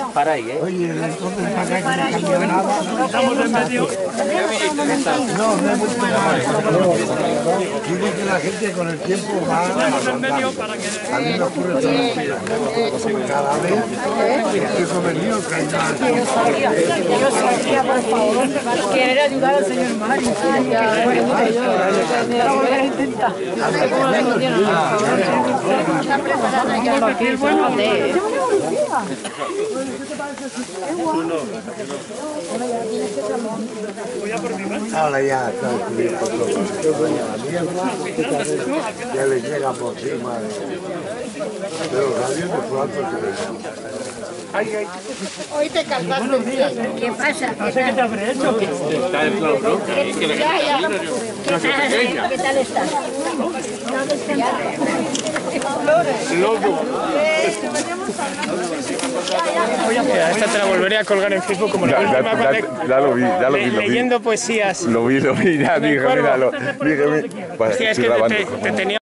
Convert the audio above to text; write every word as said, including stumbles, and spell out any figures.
Para ahí, ¿eh? Oye, entonces para acá que no cambia nada. Estamos en medio. No, no es mucho más. Digo que la gente con el tiempo va Estamos en a medio para que... A mí me ocurre todo el día. Cada vez estoy convencido que hay más. Yo sabía, yo sabía, por favor, querer ayudar al señor Mario. Voy a intentar. Está preparada ya para que bueno de... Ahora ya está escrito todo. Ya le llega por encima de los aviones por alto que Hoy te calmaste. ¿Qué pasa? No sé qué te habré hecho. Está el plan bronca. Ya, ya. ¿Qué tal? ¿Qué tal estás? Loco. Mira, esta te la volveré a colgar en Facebook como la Ya, ya, última. ya, ya lo vi, ya lo vi, lo vi. Leyendo poesías. Lo vi, lo vi, ya dije, Cuervo. mira, lo, dije, mira, Hostia, es estoy que te, grabando. te- te tenía...